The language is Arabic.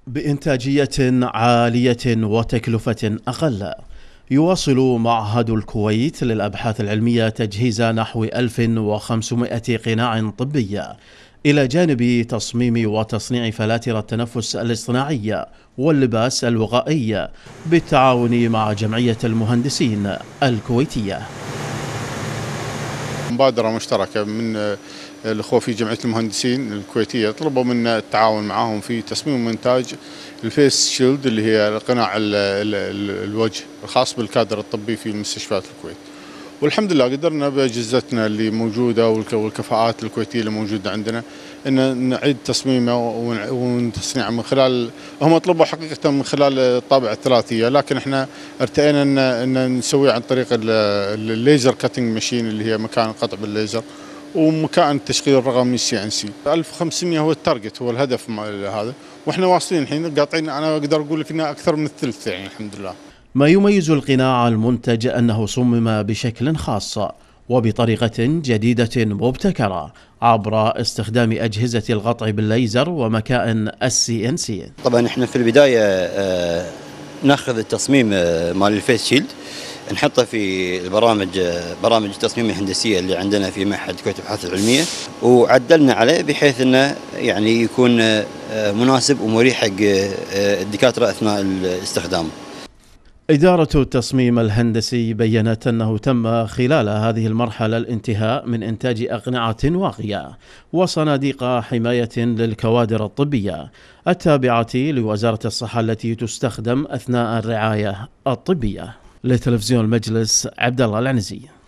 بإنتاجية عالية وتكلفة أقل، يواصل معهد الكويت للأبحاث العلمية تجهيز نحو 1500 قناع طبي، إلى جانب تصميم وتصنيع فلاتر التنفس الاصطناعي واللباس الوقائي بالتعاون مع جمعية المهندسين الكويتية. مبادرة مشتركة من الأخوة في جمعية المهندسين الكويتية، طلبوا منا التعاون معهم في تصميم وإنتاج الفيس شيلد اللي هي قناع الوجه الخاص بالكادر الطبي في مستشفيات الكويت. والحمد لله قدرنا بأجهزتنا اللي موجودة والكفاءات الكويتية اللي موجودة عندنا أن نعيد تصميمه وتصنيعه من خلال، هم طلبوا حقيقة من خلال الطابعة الثلاثية، لكن احنا ارتئينا أن نسويه عن طريق الليزر كاتنج ماشين اللي هي مكان القطع بالليزر ومكان التشغيل الرقمي CNC. 1500 هو التارجت، هو الهدف هذا، واحنا واصلين الحين قاطعين. انا اقدر اقول لك انه اكثر من الثلث يعني الحمد لله. ما يميز القناع المنتج أنه صمم بشكل خاص وبطريقة جديدة مبتكرة عبر استخدام أجهزة القطع بالليزر ومكائن CNC. طبعا احنا في البداية ناخذ التصميم مال الفيس شيلد نحطه في برامج التصميم الهندسية اللي عندنا في معهد الكويت للأبحاث العلمية، وعدلنا عليه بحيث انه يعني يكون مناسب ومريح حق الدكاترة اثناء الاستخدام. إدارة التصميم الهندسي بيّنت أنه تم خلال هذه المرحلة الانتهاء من إنتاج أقنعة واقية وصناديق حماية للكوادر الطبية التابعة لوزارة الصحة التي تستخدم أثناء الرعاية الطبية. لتلفزيون المجلس، عبد الله العنزي.